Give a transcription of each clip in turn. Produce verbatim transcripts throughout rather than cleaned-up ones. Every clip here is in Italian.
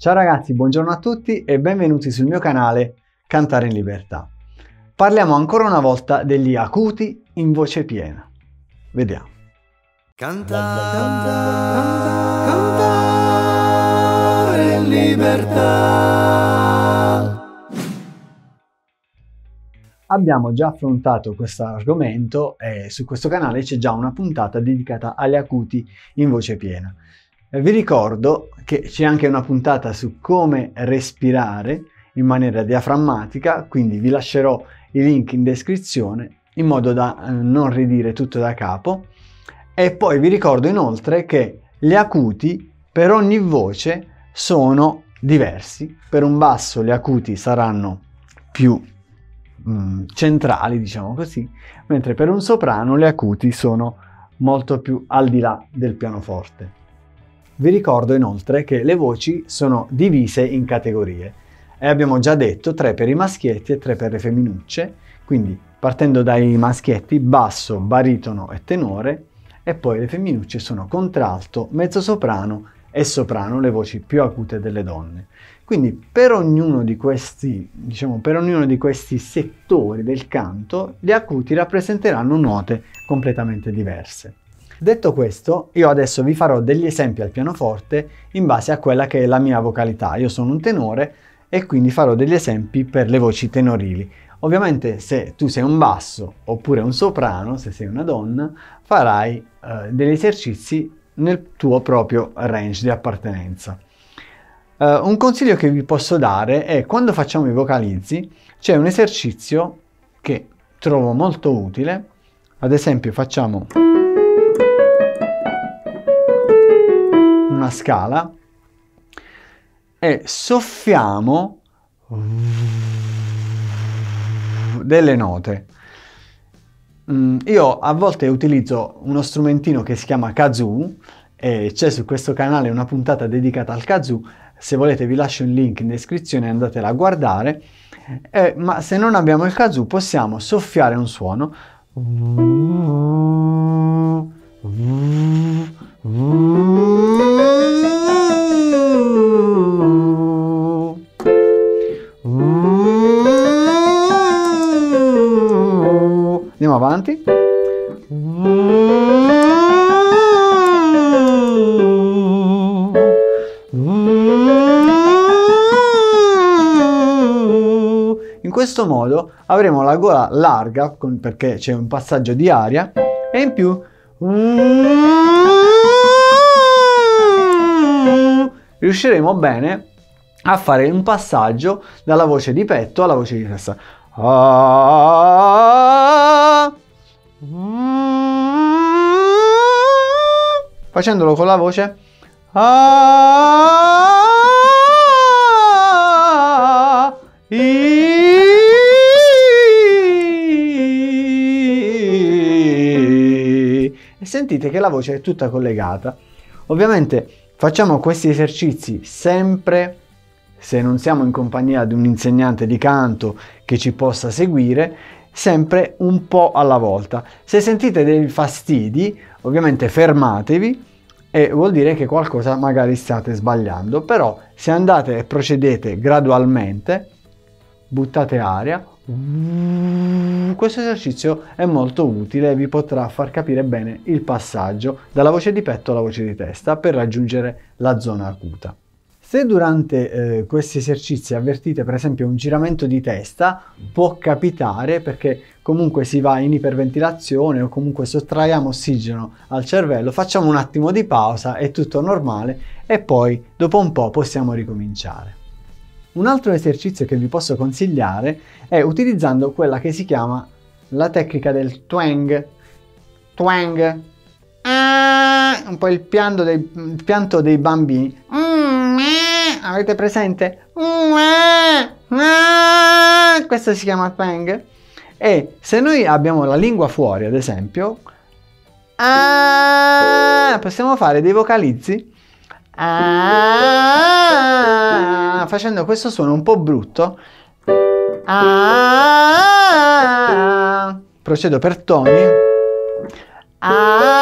Ciao ragazzi, buongiorno a tutti e benvenuti sul mio canale Cantare in Libertà. Parliamo ancora una volta degli acuti in voce piena. Vediamo. Cantare, cantare, cantare in libertà. Abbiamo già affrontato questo argomento e su questo canale c'è già una puntata dedicata agli acuti in voce piena. Vi ricordo che c'è anche una puntata su come respirare in maniera diaframmatica, quindi vi lascerò i link in descrizione in modo da non ridire tutto da capo. E poi vi ricordo inoltre che gli acuti per ogni voce sono diversi. Per un basso gli acuti saranno più mh, centrali, diciamo così, mentre per un soprano gli acuti sono molto più al di là del pianoforte. Vi ricordo inoltre che le voci sono divise in categorie e abbiamo già detto tre per i maschietti e tre per le femminucce, quindi partendo dai maschietti basso, baritono e tenore, e poi le femminucce sono contralto, mezzosoprano e soprano, le voci più acute delle donne. Quindi per ognuno di questi, diciamo, per ognuno di questi settori del canto, gli acuti rappresenteranno note completamente diverse. Detto questo, io adesso vi farò degli esempi al pianoforte in base a quella che è la mia vocalità. Io sono un tenore e quindi farò degli esempi per le voci tenorili. Ovviamente se tu sei un basso oppure un soprano, se sei una donna, farai eh, degli esercizi nel tuo proprio range di appartenenza. Uh, un consiglio che vi posso dare è quando facciamo i vocalizzi c'è un esercizio che trovo molto utile. Ad esempio facciamo una scala e soffiamo delle note. Mm, io a volte utilizzo uno strumentino che si chiama kazoo e c'è su questo canale una puntata dedicata al kazoo. Se volete vi lascio il link in descrizione e andatela a guardare. Eh, ma se non abbiamo il kazoo possiamo soffiare un suono andiamo avanti. In questo modo avremo la gola larga con, perché c'è un passaggio di aria e in più riusciremo bene a fare un passaggio dalla voce di petto alla voce di testa. Facendolo con la voce e sentite che la voce è tutta collegata. Ovviamente facciamo questi esercizi sempre, se non siamo in compagnia di un insegnante di canto che ci possa seguire, sempre un po' alla volta. Se sentite dei fastidi, ovviamente fermatevi e vuol dire che qualcosa magari state sbagliando, però se andate e procedete gradualmente, buttate aria, questo esercizio è molto utile e vi potrà far capire bene il passaggio dalla voce di petto alla voce di testa per raggiungere la zona acuta. Se durante eh, questi esercizi avvertite per esempio un giramento di testa, può capitare perché comunque si va in iperventilazione o comunque sottraiamo ossigeno al cervello, facciamo un attimo di pausa, è tutto normale e poi dopo un po' possiamo ricominciare. Un altro esercizio che vi posso consigliare è utilizzando quella che si chiama la tecnica del twang. Twang. Ah, un po' il pianto dei, il pianto dei bambini. Mm, eh, avete presente? Mm, eh, eh, questo si chiama twang. E se noi abbiamo la lingua fuori, ad esempio, ah, possiamo fare dei vocalizzi ah, facendo questo suono un po' brutto. Ah, procedo per toni.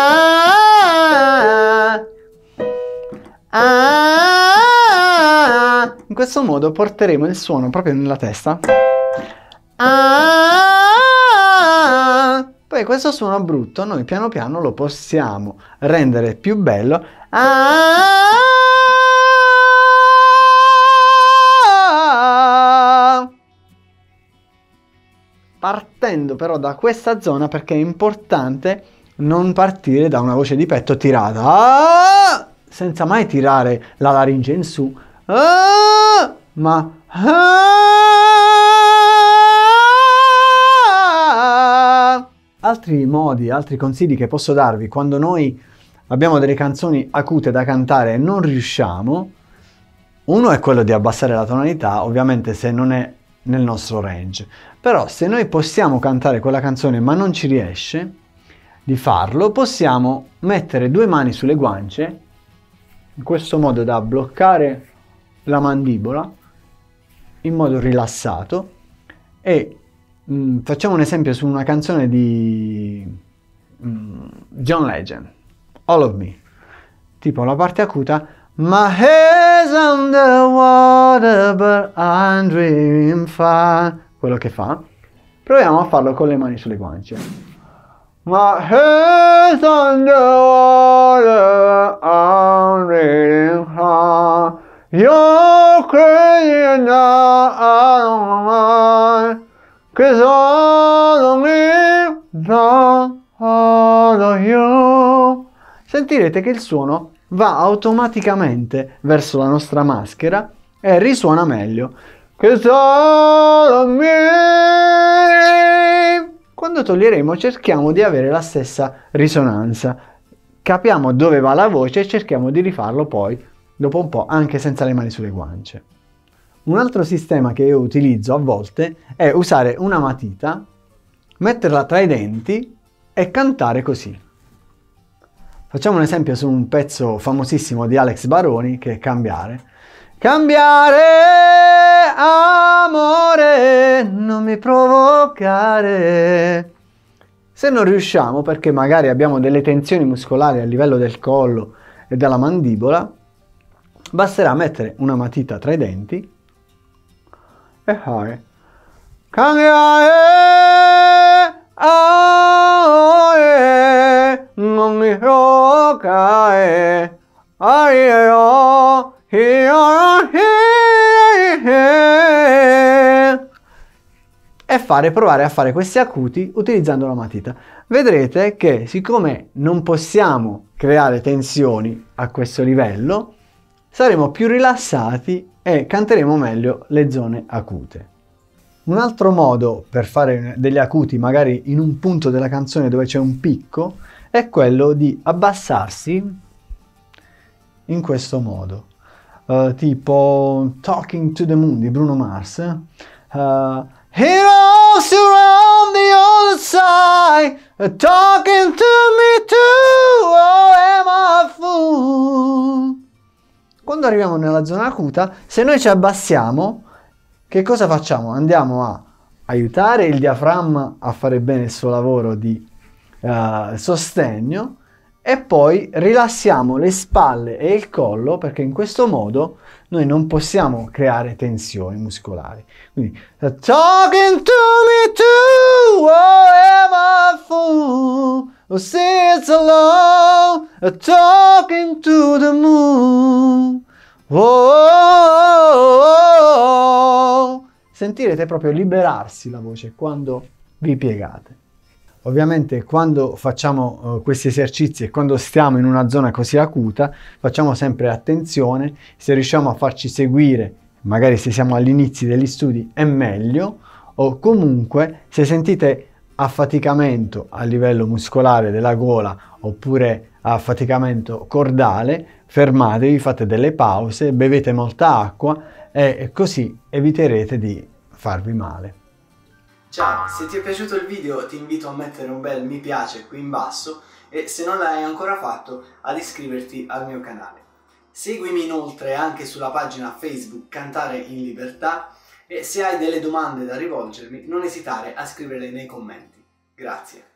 Ah, ah, questo modo porteremo il suono proprio nella testa. Ah, poi questo suono brutto noi piano piano lo possiamo rendere più bello. Ah, partendo però da questa zona, perché è importante non partire da una voce di petto tirata, ah, senza mai tirare la laringe in su, ah, ma ah. Altri modi, altri consigli che posso darvi quando noi abbiamo delle canzoni acute da cantare e non riusciamo, uno è quello di abbassare la tonalità, ovviamente se non è nel nostro range. Però se noi possiamo cantare quella canzone ma non ci riesce di farlo, possiamo mettere due mani sulle guance, in questo modo da bloccare la mandibola in modo rilassato, e mh, facciamo un esempio su una canzone di mh, John Legend, All of Me, tipo la parte acuta, My head's underwater but I'm dreaming fine, quello che fa. Proviamo a farlo con le mani sulle guance. My head's underwater, I'm dreaming fine. You're crazy and I don't mind, 'cause all of me, all of you. Sentirete che il suono va automaticamente verso la nostra maschera e risuona meglio. Quando toglieremo cerchiamo di avere la stessa risonanza, capiamo dove va la voce e cerchiamo di rifarlo poi dopo un po' anche senza le mani sulle guance. Un altro sistema che io utilizzo a volte è usare una matita, metterla tra i denti e cantare così. Facciamo un esempio su un pezzo famosissimo di Alex Baroni che è Cambiare. Cambiare, amore, non mi provocare. Se non riusciamo, perché magari abbiamo delle tensioni muscolari a livello del collo e della mandibola, basterà mettere una matita tra i denti e fare cambiare, amore, non mi provocare, arriverò, e fare, provare a fare questi acuti utilizzando la matita. Vedrete che siccome non possiamo creare tensioni a questo livello, saremo più rilassati e canteremo meglio le zone acute. Un altro modo per fare degli acuti magari in un punto della canzone dove c'è un picco è quello di abbassarsi in questo modo, uh, tipo Talking to the Moon di Bruno Mars. uh, Heroes around the other side, talking to me too, oh am I a fool. Quando arriviamo nella zona acuta, se noi ci abbassiamo, che cosa facciamo? Andiamo a aiutare il diaframma a fare bene il suo lavoro di uh, sostegno, e poi rilassiamo le spalle e il collo, perché in questo modo noi non possiamo creare tensioni muscolari. Quindi talking to me too, oh am I a fool, oh see it's alone, talking to the moon, oh, oh, oh, oh. Sentirete proprio liberarsi la voce quando vi piegate. Ovviamente quando facciamo uh, questi esercizi e quando stiamo in una zona così acuta, facciamo sempre attenzione. Se riusciamo a farci seguire, magari se siamo agli inizi degli studi è meglio, o comunque se sentite affaticamento a livello muscolare della gola oppure affaticamento cordale, fermatevi, fate delle pause, bevete molta acqua e così eviterete di farvi male. Ciao, se ti è piaciuto il video ti invito a mettere un bel mi piace qui in basso e se non l'hai ancora fatto ad iscriverti al mio canale. Seguimi inoltre anche sulla pagina Facebook Cantare in Libertà e se hai delle domande da rivolgermi non esitare a scriverle nei commenti. Grazie.